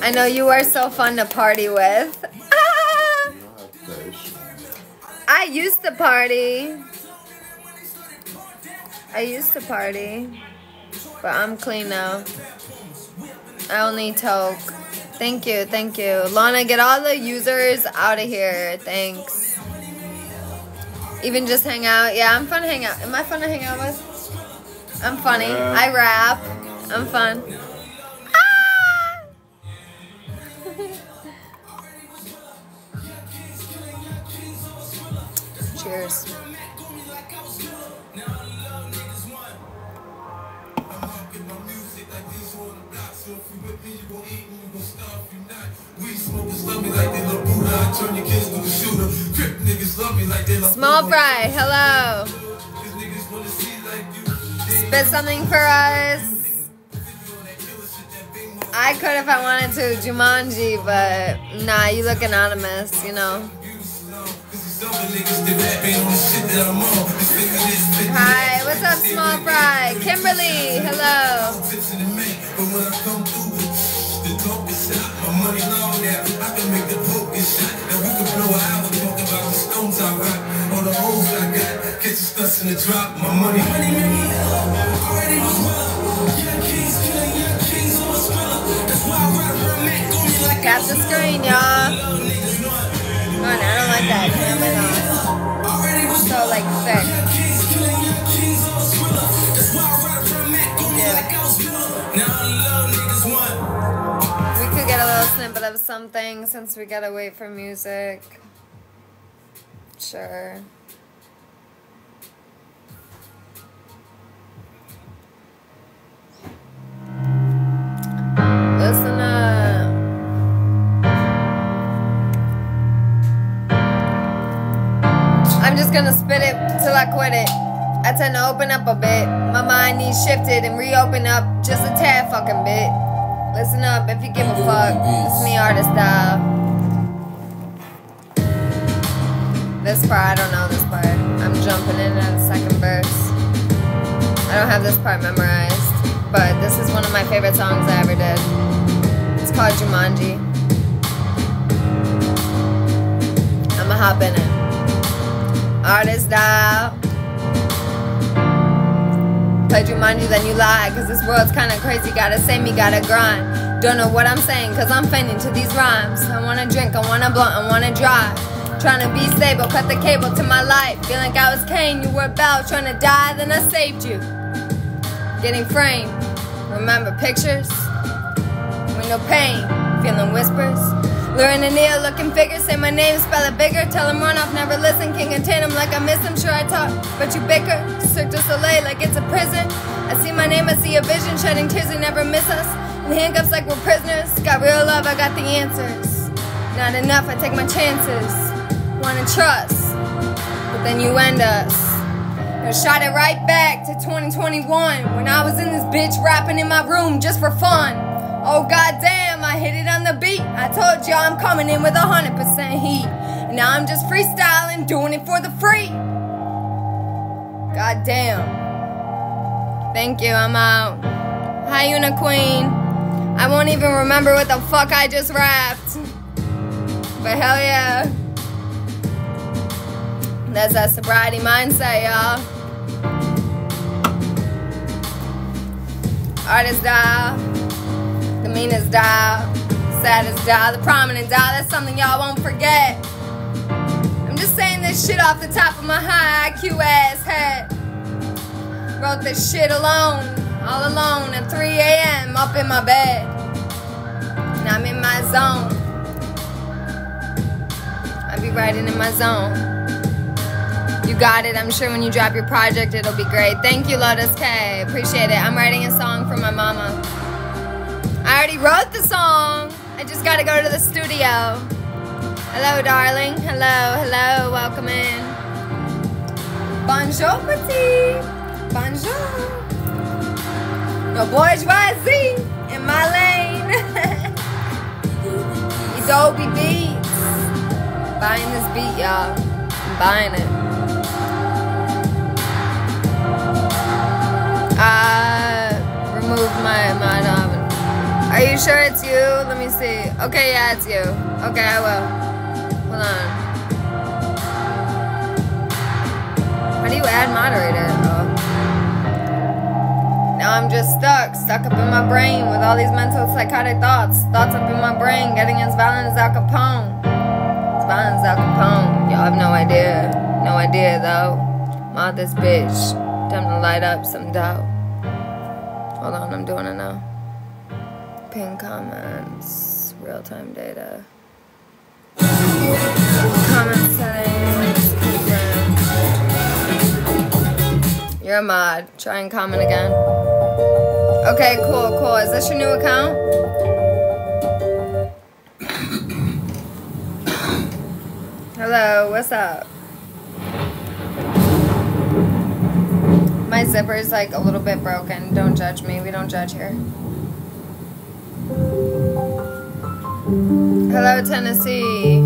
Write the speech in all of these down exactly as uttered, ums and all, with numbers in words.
I know you are so fun to party with. Ah! I used to party. I used to party. But I'm clean now. I only toke. Thank you, thank you. Lana, get all the users out of here. Thanks. Even just hang out. Yeah, I'm fun to hang out. Am I fun to hang out with? I'm funny. I rap. I'm fun. Ah! Cheers. Small fry, hello. Spit something for us. I could if I wanted to, Jumanji, but nah, you look anonymous, you know. Hi, what's up, Small Fry? Kimberly, hello. Tap the screen, y'all. Oh, no, I don't like that. Damn it off. So, like, thick. Yeah. We could get a little snippet of something since we gotta wait for music. Sure. Listen up. I'm just gonna spit it till I quit it. I tend to open up a bit. My mind needs shifted and reopen up just a tad fucking bit. Listen up if you give a fuck. It's me, ArtistDolll. This part, I don't know this part. I'm jumping in at the second verse. I don't have this part memorized, but this is one of my favorite songs I ever did. It's called Jumanji. I'ma hop in it. ArtistDolll. Play Jumanji, then you lie, cause this world's kinda crazy. Gotta say me, gotta grind. Don't know what I'm saying, cause I'm fainting to these rhymes. I wanna drink, I wanna blunt, I wanna drive. Trying to be stable, cut the cable to my life. Feel like I was Cain, you were Belle. Trying to die, then I saved you. Getting framed. Remember pictures? With no pain. Feeling whispers. Luring a Neil looking figure. Say my name, spell it bigger. Tell him run off, never listen. Can't contain him like I miss him. Sure I talk, but you bicker. Cirque du Soleil like it's a prison. I see my name, I see a vision. Shedding tears, they never miss us. In handcuffs like we're prisoners. Got real love, I got the answers. Not enough, I take my chances. Wanna trust, but then you end us. I shot it right back to twenty twenty-one when I was in this bitch rapping in my room just for fun. Oh goddamn, I hit it on the beat. I told y'all I'm coming in with a hundred percent heat. And now I'm just freestyling, doing it for the free. Goddamn. Thank you, I'm out. Hi, Una Queen. I won't even remember what the fuck I just rapped. But hell yeah. That's that sobriety mindset, y'all. ArtistDolll, the meanest doll, saddest doll, the prominent doll. That's something y'all won't forget. I'm just saying this shit off the top of my high I Q ass head. Wrote this shit alone, all alone at three A M up in my bed. And I'm in my zone. I be writing in my zone. You got it. I'm sure when you drop your project, it'll be great. Thank you, Lotus K. Appreciate it. I'm writing a song for my mama. I already wrote the song. I just gotta go to the studio. Hello, darling. Hello, hello. Welcome in. Bonjour, petit. Bonjour. No bourgeoisie in my lane. Adobe Beats. Buying this beat, y'all. I'm buying it. I removed my, my oven. Are you sure it's you? Let me see. Okay, yeah, it's you. Okay, I will. Hold on. How do you add moderator? Oh. Now I'm just stuck, stuck up in my brain with all these mental psychotic thoughts. Thoughts up in my brain, getting as violent as Al Capone. As violent as Al Capone. Y'all have no idea. No idea, though. Mod this bitch. Time to light up some dough. Hold on, I'm doing it now. Pin comments. Real-time data. Comment settings. You're a mod. Try and comment again. Okay, cool, cool. Is this your new account? Hello, what's up? My zipper is like a little bit broken. Don't judge me. We don't judge here. Hello, Tennessee.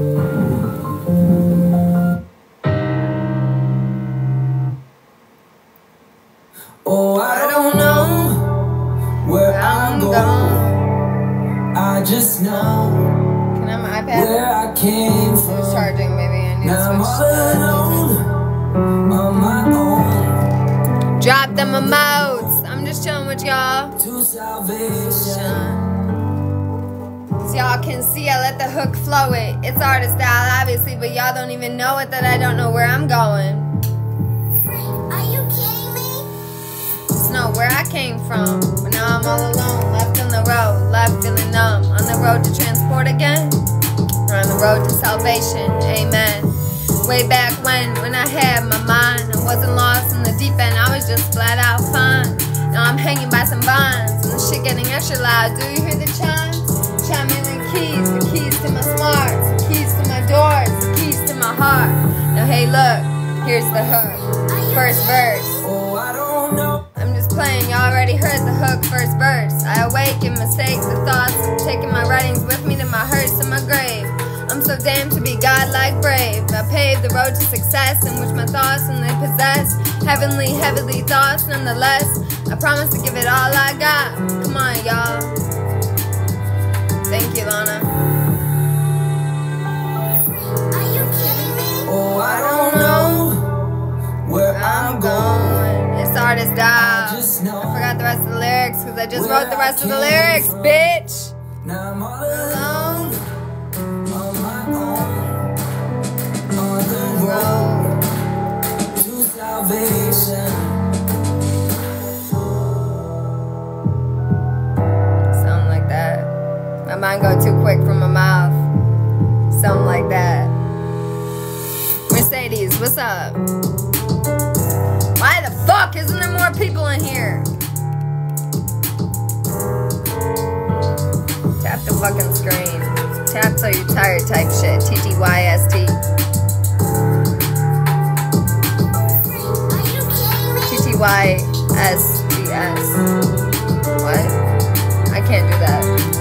Oh, I don't know where I'm going. I just know. Can I have my iPad? Where I came from. It's charging. Maybe I need now to I'm switch. all alone on my own. Drop them emotes. I'm just chilling with y'all. To salvation. So y'all can see I let the hook flow it. It's ArtistDolll, obviously, but y'all don't even know it that I don't know where I'm going. Are you kidding me? Just know where I came from. But now I'm all alone, left on the road, left feeling numb. On the road to transport again, or on the road to salvation, amen. Way back when, when I had my mind, I wasn't lost in the deep end, I was just flat out fine. Now I'm hanging by some vines, and the shit getting extra loud. Do you hear the chimes? Chiming the keys, the keys to my smarts, the keys to my doors, the keys to my heart. Now hey look, here's the hook, first verse. Oh, I don't know. I'm just playing, y'all already heard the hook, first verse. I awaken mistakes, the thoughts, taking my writings with me to my hurts and my grave. I'm so damned to be godlike brave. I paved the road to success in which my thoughts and they possess heavenly, heavenly thoughts nonetheless. I promise to give it all I got. Come on, y'all. Thank you, Lana. Are you kidding me? Oh, I don't know where I'm going. It's ArtistDolll. just know I forgot the rest of the lyrics because I just wrote the rest of the lyrics, bitch. Now I'm all alone on my own. On the road to salvation. Something like that. My mind go too quick from my mouth. Something like that. Mercedes, what's up? Why the fuck isn't there more people in here? Tap the fucking screen. Tap till you're tired type shit. T T Y S T. Are you kidding me? T T Y S T S. What? I can't do that.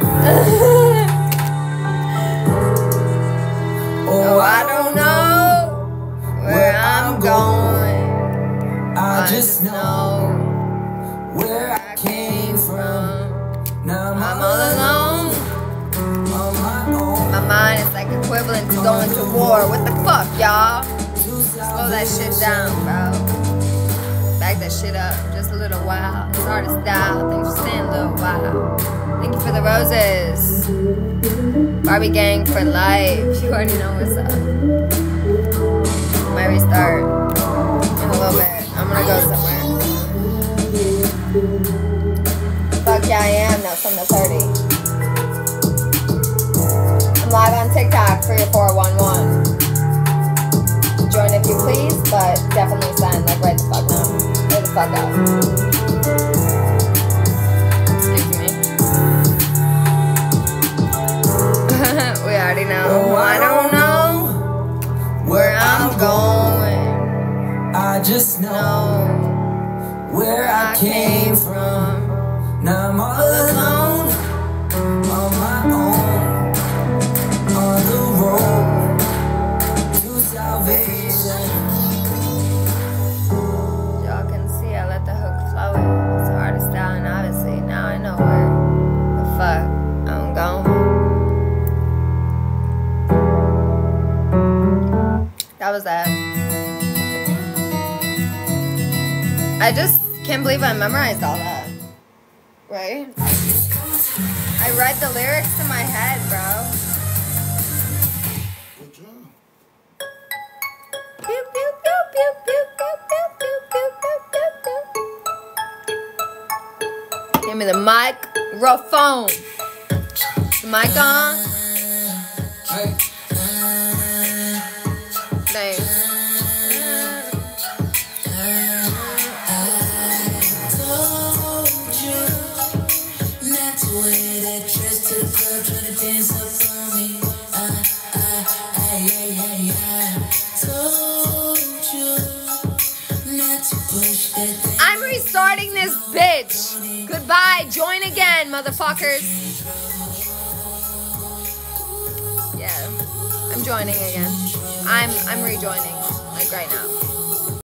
Oh, I don't know where I'm going. I just know know where I came from. Now I'm all alone. on my own. My mind is like equivalent to going to war. What the fuck, y'all? Slow that shit down, bro. Back that shit up just a little while. It's ArtistDolll. Thanks for staying a little while. Thank you for the roses. Barbie gang for life. You already know what's up. Might restart in a little bit. I'm gonna go somewhere. Fuck yeah, I am. Now it's from the thirty. I'm live on TikTok, three oh four one one. Join if you please, but definitely sign like right the fuck now. Right the fuck up. Excuse me. We already know. Oh, I don't know where I'm going. I just know No, where I came from. Now I'm all alone on my own. On the road to salvation. y'all can see I let the hook flow. It's I just can't believe I memorized all that. Right? I write the lyrics in my head, bro. Good job. Pew, pew, pew, pew, pew, pew, pew, pew, pew, pew, pew. Give me the microphone. The mic on. Hey. Thanks. I'm restarting this bitch. Goodbye. Join again, motherfuckers. Yeah, I'm joining again. I'm I'm rejoining like right now.